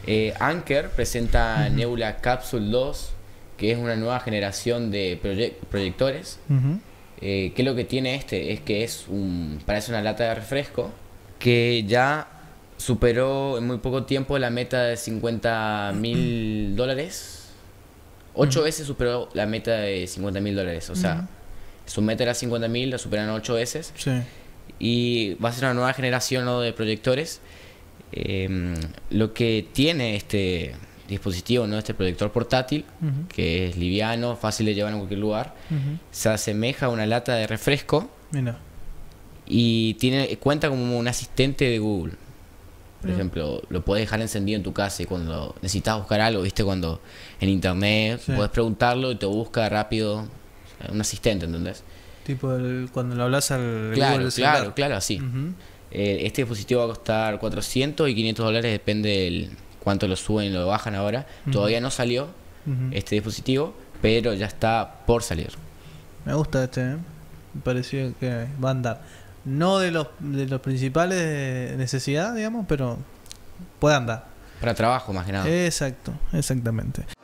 Anker presenta Nebula Capsule 2, que es una nueva generación de proyectores. Que lo que tiene es que parece una lata de refresco que ya superó en muy poco tiempo la meta de $50.000. 8 veces superó la meta de $50.000. O sea, su meta era 50.000, la superan 8 veces. Sí. Y va a ser una nueva generación, ¿no?, de proyectores. Lo que tiene este dispositivo, ¿no?, este proyector portátil, que es liviano, fácil de llevar en cualquier lugar, se asemeja a una lata de refresco. Mira. Y cuenta como un asistente de Google. Por ejemplo, lo puedes dejar encendido en tu casa y cuando necesitas buscar algo, viste, cuando en internet puedes preguntarlo y te busca rápido. Un asistente, ¿entendés? Tipo cuando lo hablas al claro, Google celular. Claro, así. Este dispositivo va a costar $400 y $500, depende de cuánto lo suben y lo bajan ahora. Todavía no salió este dispositivo, pero ya está por salir. Me gusta Me pareció que va a andar. No de los principales de necesidad, digamos, pero puede andar. Para trabajo, más que nada. Exacto, exactamente.